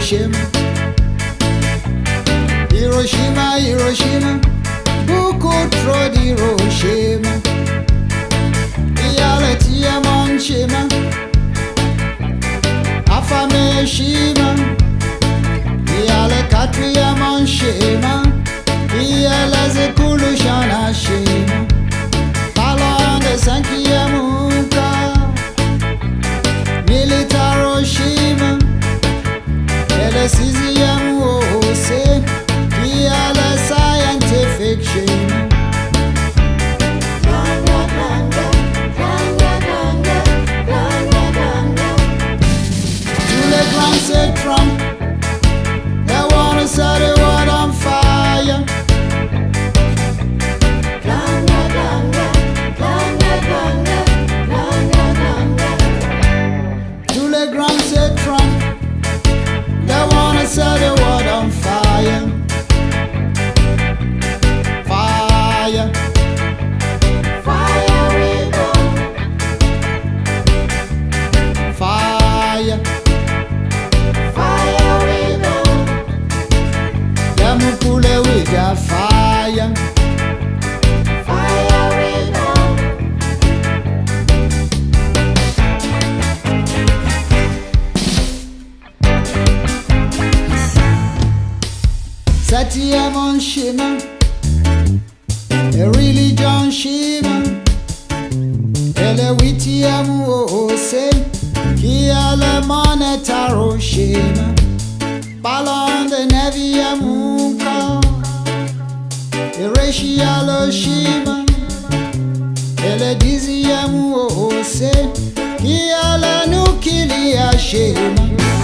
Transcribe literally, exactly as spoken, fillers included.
Hiroshima. Hiroshima, Hiroshima, who could throw the Hiroshima? Reality among Shima, Afame Shima, Yale Katri among Shima, Yale Zekulu Shana Shima, Palon de Sankiyamuka, Militaro Shima, Ele Siziamu Ose, Yale Scientific Shima. Said Trump, they wanna set the world on fire. Telegram said Trump, they wanna set the world on fire. Fire, fire we go. Fire. Mukule we got fire. Fire we go. Satyamon Shima, a religion Shima, ele witiamu ose, kiale monetaro Shima. Balon de Neviamuka, Hiroshima, Shima, Ele Diziamu Ose, Kiala Nukilia Shima.